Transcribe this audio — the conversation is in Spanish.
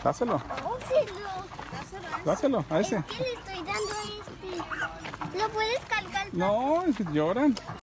Dáselo. Dáselo. Dáselo a ese. Es que le estoy dando este. ¿Lo puedes cargar? No, lloran.